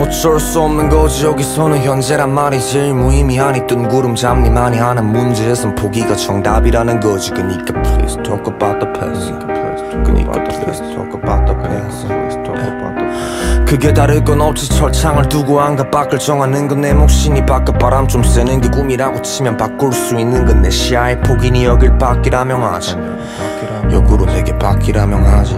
어쩔 수 없는 거지. 여기서는 현재란 말이지. 무의미하니 뜬 구름 잡니만이 하는 문제에선 포기가 정답이라는 거지. 그니까 please talk about the past. 그니까 please talk about the past. 그게 다를 건 없지. 철창을 두고 안가 밖을 정하는 건 내 몫이니 바깥 바람 좀 쐬는 게 꿈이라고 치면 바꿀 수 있는 건 내 시야의 폭이니 여길 밖이라 명하지. 역으로 내게 밖이라 명하지.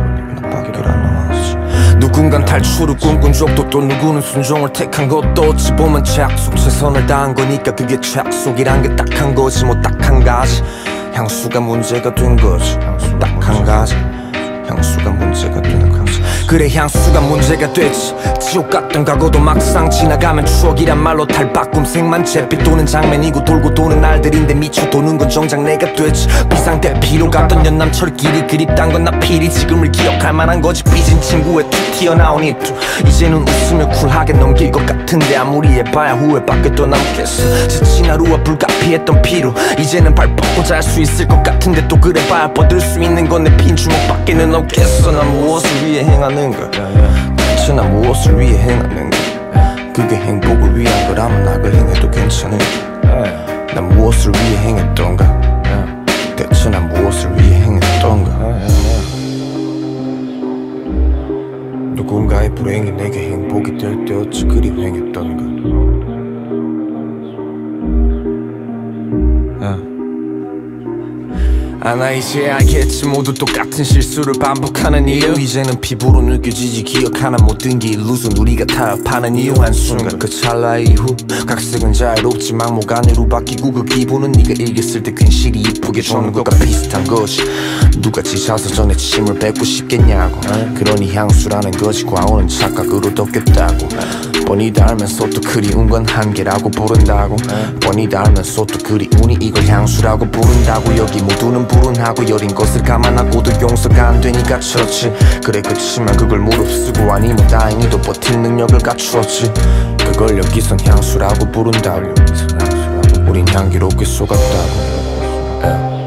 누군간 탈출을 꿈꾼 적도 또 누구는 순종을 택한 것도 어찌 보면 최악 속 최선을 다한 거니까 그게 최악 속이란 게 딱 한 거지. 뭐 딱 한 가지 향수가 문제가 된 거지. 딱 한 가지 향수가 문제가 된 거지. 그래 향수가 문제가 됐지. 지옥 같던 과거도 막상 지나가면 추억이란 말로 탈바꿈색만 잿빛 도는 장면이고 돌고 도는 날들인데 미쳐 도는 건 정작 내가 됐지. 비상대피로 갔던 연남철길이 그립단 건 나필히 지금을 기억할 만한 거지. 삐진 친구의 툭 튀어나온 이투 이제는 웃으며 쿨하게 넘길 것 같은데 아무리 해봐야 후회밖에 또 남겠어. 지친 하루와 불가피했던 피로 이제는 발 뻗고 잘 수 있을 것 같은데 또 그래봐야 뻗을 수 있는 건 내 빈 주먹밖에는 없겠어. 난 무엇을 위해 행하는가? 대체 난 무엇을 위해 행하는가? 그게 행복을 위한 거라면 나를 행해도 괜찮은가? 난 무엇을 위해 행했던가? 대체 난 무엇을 위해 행했던가? 누군가의 불행이 내게 행복이 될 때 어찌 그리 행했던가? 나 이제 알겠지. 모두 똑같은 실수를 반복하는 이유. 이제는 피부로 느껴지지 기억하는 모든 게 일루전. 우리가 타협하는 이유 한순간 그 찰나 이후 각색은 자유롭지 막목 안으로 바뀌고 그 기분은 네가 읽었을 때 괜시리 이쁘게 주는 것과 비슷한 거지. 누가 지쳐서 전에 침을 뱉고 싶겠냐고. 그러니 향수라는 거지 광호는 착각으로 덮겠다고. 뻔히 다 알면서 또 그리운 건 한계라고 부른다고. 뻔히 다 알면서 또 그리우니 이걸 향수라고 부른다고. 여기 모두는 불운하고 여린 것을 감안하고도 용서가 안 되니까 쳤지. 그래 그치만 그걸 무릅쓰고 아니 뭐 다행히도 버틸 능력을 갖추었지. 그걸 여기선 향수라고 부른다고. 우린 향기롭게 속았다고.